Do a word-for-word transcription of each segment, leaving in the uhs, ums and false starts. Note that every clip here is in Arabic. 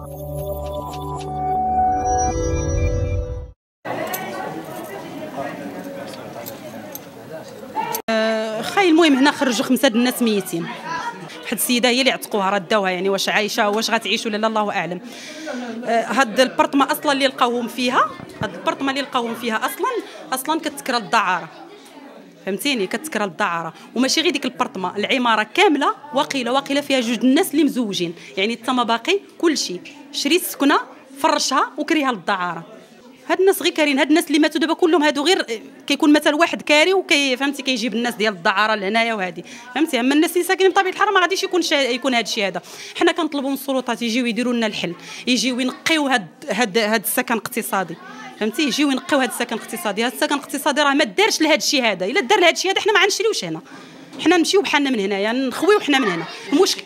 خاي المهم هنا خرجوا خمسه د الناس ميتين. واحد السيده هي اللي عتقوها راه داوها، يعني واش عايشه واش غتعيش ولا لا الله اعلم. هاد البرطمه اصلا اللي لقاوهم فيها، هاد البرطمه اللي لقاوهم فيها اصلا اصلا كتكرى الدعاره، فهمتيني، كتكرى الدعاره. وماشي غير ديك البرطمه، العماره كامله واقيله واقيله فيها جوج الناس اللي مزوجين، يعني تما باقي كلشي. شري السكنه فرشها وكريها للدعاره. هاد الناس غير كارين، هاد الناس اللي ماتوا دابا كلهم هادو غير كيكون مثلا واحد كاري وكي فهمتي كيجيب الناس ديال الدعاره لهنايا وهادي، فهمتي. اما الناس اللي ساكنين بطبيعه الحال ما غاديش يكون شا... يكون هاد الشيء هذا. حنا كنطلبوا من السلطات يجيو يديروا لنا الحل، يجيو ينقيو هاد هاد هاد السكن الاقتصادي، فهمتي، يجيو ينقيو هاد السكن الاقتصادي. هاد السكن الاقتصادي راه ما دارش لهاد الشيء هذا. الا دار لهاد الشيء هذا حنا ما غنشريوش هنا، حنا نمشيو بحالنا من هنايا، نخويو حنا من هنا. المشكل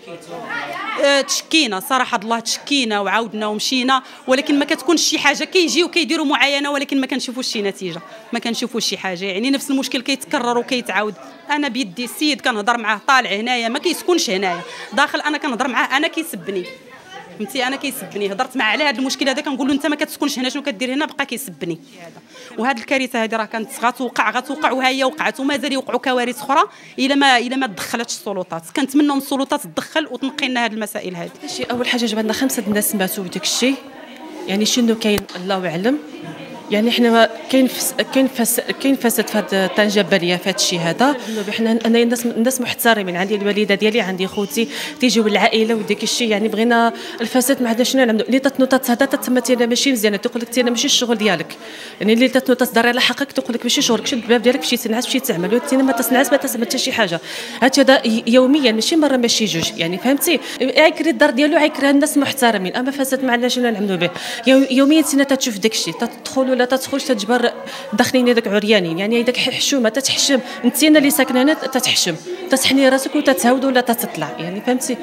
أه تشكينا صراحه الله، تشكينا وعاودنا ومشينا، ولكن ما كتكونش شي حاجه. كيجيو كيديروا معاينه ولكن ما كنشوفوش شي نتيجه، ما كنشوفوش شي حاجه. يعني نفس المشكل كيتكرر وكيتعاود. انا بيدي السيد كنهضر معاه طالع هنايا ما كيسكنش هنايا، داخل انا كنهضر معاه انا كيسبني، فهمتي، انا كيسبني. هضرت معاه على هذا المشكل هذا كنقول له انت ما كتسكنش هنا شنو كدير هنا، بقى كيسبني. وهذه الكارثه هذه راه كانت غتوقع غتوقع وها هي وقعت، ومازال يوقعوا كوارث اخرى الا ما الا ما تدخلتش السلطات. كنتمنوا من السلطات تدخل وتنقي لنا هذه المسائل هذه. شي اول حاجه جبنا خمسه الناس ماتوا وداك الشيء، يعني شنو كاين الله اعلم. يعني حنا كاين فس كاين فس كاين فساد في هذه طنجه باليه في هذا الشيء هذا. حنا انا الناس الناس محترمين، عندي الوالده ديالي عندي خوتي تيجيو العائله وداك الشيء. يعني بغينا الفساد ما عندنا شنو نعملوا. اللي تتنوض هذا تتمثل ماشي مزيانه، تقول لك تينا ماشي الشغل ديالك. يعني اللي تتنوض تدار على حقك تقول لك ماشي شغلك، شد الباب ديالك مشي تنعس مشي تعمل، وتينا ما تصنعس ما تسمى حتى شي حاجه. هذا يوميا ماشي مره ماشي جوج، يعني فهمتي. عيكري الدار ديالو عيكريها الناس محترمين. اما فساد ما عندنا شنو نعملوا به. يوميا تينا تتشوف داك الشيء، تدخل ولا تدخلش تجبر داخلين هذاك عريانين. يعني هذاك حشومه تتحشم، انت اللي ساكنه هنا تتحشم، تتحني راسك وتتهود ولا تتطلع، يعني فهمتي.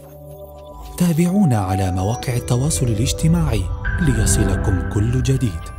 تابعونا على مواقع التواصل الاجتماعي ليصلكم كل جديد.